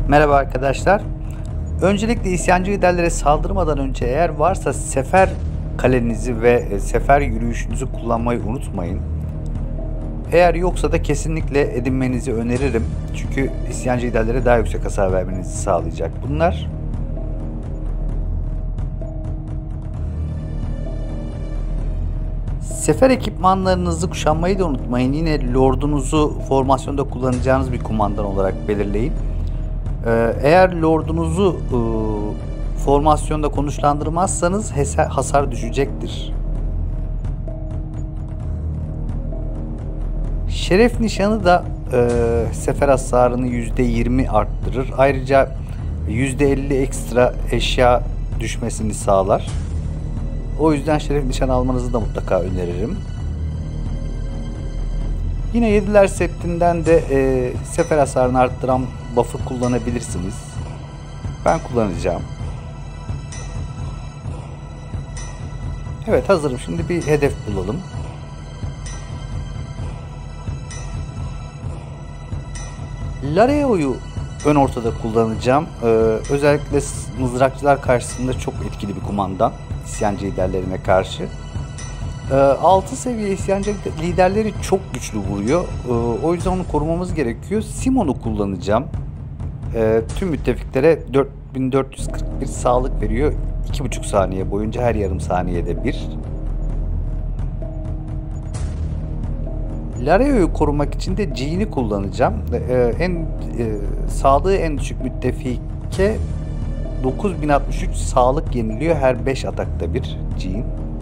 Merhaba arkadaşlar. Öncelikle isyancı liderlere saldırmadan önce eğer varsa sefer kalenizi ve sefer yürüyüşünüzü kullanmayı unutmayın. Eğer yoksa da kesinlikle edinmenizi öneririm. Çünkü isyancı liderlere daha yüksek hasar vermenizi sağlayacak bunlar. Sefer ekipmanlarınızı kuşanmayı da unutmayın. Yine lordunuzu formasyonda kullanacağınız bir kumandan olarak belirleyin. Eğer lordunuzu formasyonda konuşlandırmazsanız hasar düşecektir. Şeref nişanı da sefer hasarını %20 arttırır. Ayrıca %50 ekstra eşya düşmesini sağlar. O yüzden şeref nişanı almanızı da mutlaka öneririm. Yine Yediler Septinden de sefer hasarını arttıran buff'ı kullanabilirsiniz. Ben kullanacağım. Evet, hazırım. Şimdi bir hedef bulalım. Lareo'yu ön ortada kullanacağım. Özellikle mızrakçılar karşısında çok etkili bir kumandan. İsyancı liderlerine karşı. 6 seviye isyancı liderleri çok güçlü vuruyor. O yüzden onu korumamız gerekiyor. Simon'u kullanacağım. Tüm müttefiklere 4441 sağlık veriyor. 2,5 saniye boyunca her yarım saniyede bir. Lareo'yu korumak için de Jean'i kullanacağım. Sağlığı en düşük müttefike 9063 sağlık yeniliyor her 5 atakta bir Jean.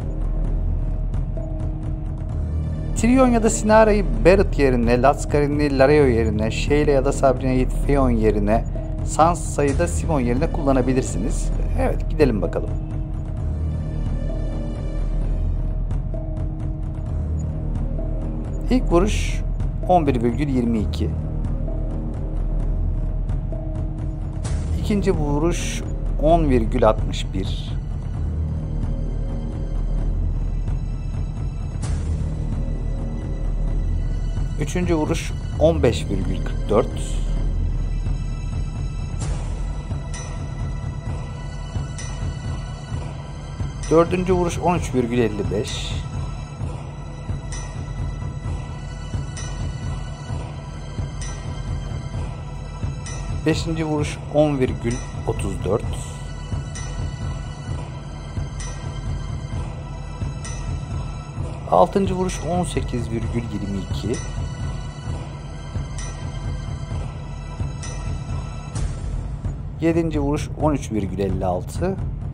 Tyrion ya da Sinara'yı Barrett yerine, Lascarin'i Lareo yerine, Shaela ya da Sabrina'yı Theon yerine, Sansa'yı da Simon yerine kullanabilirsiniz. Evet, gidelim bakalım. İlk vuruş 11,22. İkinci vuruş 10,61. Üçüncü vuruş 15,44. Dördüncü vuruş 13,55. Beşinci vuruş 10,34. Altıncı vuruş 18,22. Yedinci vuruş 13,56.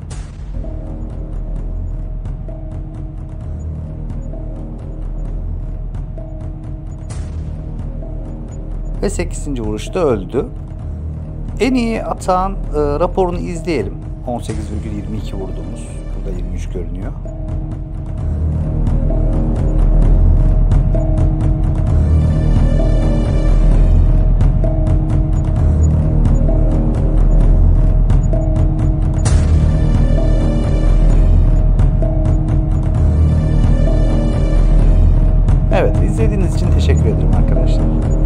Ve 8. vuruşta öldü. En iyi atağın raporunu izleyelim. 18,22 vurduğumuz. Burada 23 görünüyor. Evet, izlediğiniz için teşekkür ederim arkadaşlar.